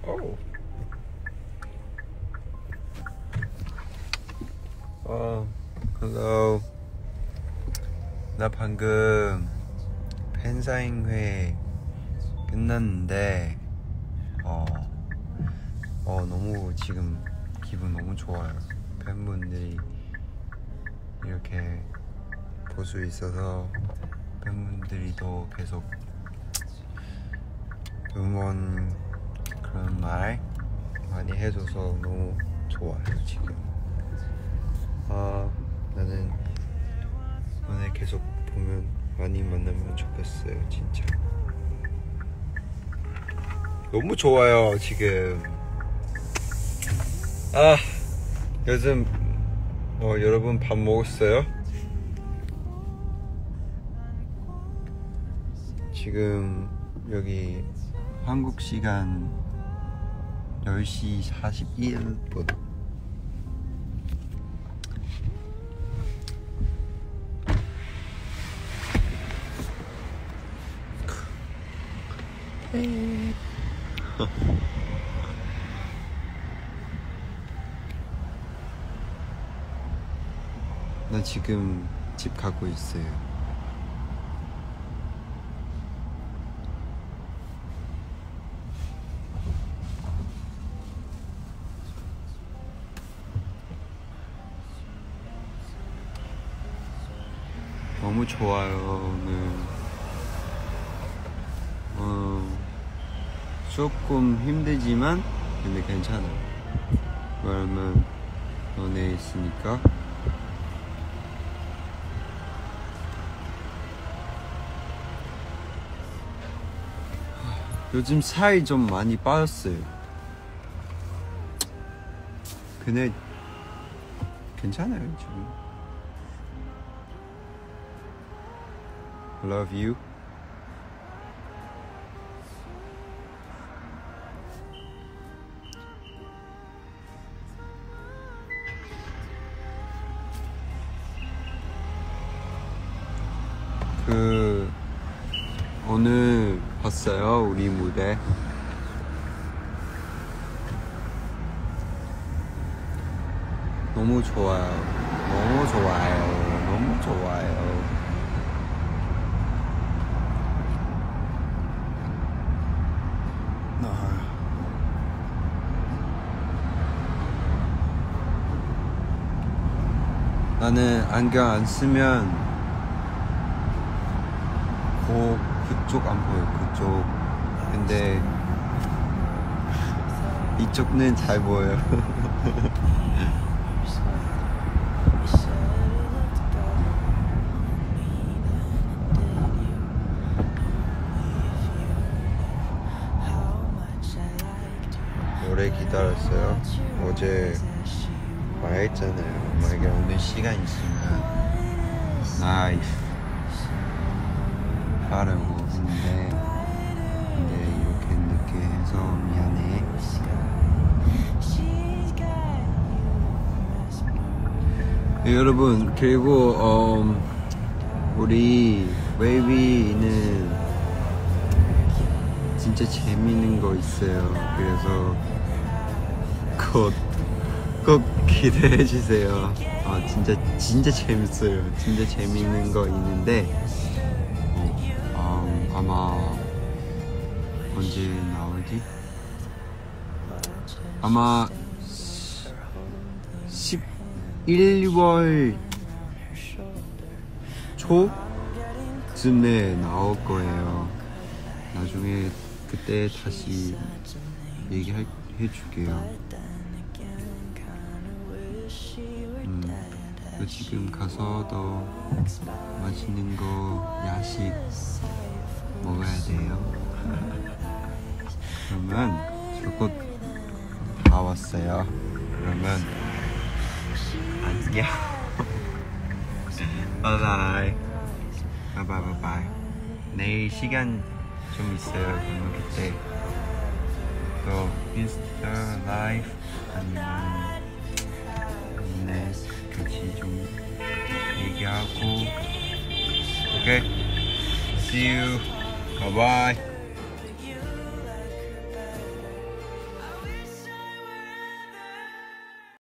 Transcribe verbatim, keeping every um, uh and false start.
오. 어, hello. 나 방금 팬사인회 끝났는데 어, 어 너무 지금 기분 너무 좋아요. 팬분들이 이렇게 볼 수 있어서 팬분들이 더 계속 응원 그런 말 많이 해줘서 너무 좋아요 지금. 아 나는 오늘 계속 보면 많이 만나면 좋겠어요 진짜. 너무 좋아요 지금. 아 요즘 어, 여러분 밥 먹었어요? 지금 여기 한국 시간 열 시 사십일 분. 나 지금 집 가고 있어요. 너무 좋아요 오늘. 어, 조금 힘들지만 근데 괜찮아. 왜냐면 너네 있으니까. 요즘 살이 좀 많이 빠졌어요. 근데 괜찮아요 지금. Love you. 그 오늘 봤어요 우리 무대. 너무 좋아요. 너무 좋아요. 너무 좋아요. 나는 안경 안 쓰면 코 그쪽 안 보여. 그쪽. 근데 이쪽은 잘 보여요. 오래 기다렸어요. 어제 말했잖아요. 만약에 오늘 시간 있으면 라이브 하려고 했는데 근데 이렇게 늦게 해서 미안해. 네, 여러분 그리고 어, 우리 웨이비는 진짜 재밌는 거 있어요. 그래서 곧 꼭 기대해 주세요. 아 진짜 진짜 재밌어요. 진짜 재밌는 거 있는데 어, 어, 아마 언제 나오지? 아마 십일월 초쯤에 나올 거예요. 나중에 그때 다시 얘기해 줄게요. 음, 지금 가서 더 맛있는 거 야식 먹어야 돼요. 그러면 저곧 다 왔어요. 그러면 안녕. 바이바이. 바이바이 바이바이. 내일 시간 좀 있어요. 그러면 그때 또 인스타 라이브 아니면 네 같이 좀 얘기하고. 오케이. See you. Bye bye.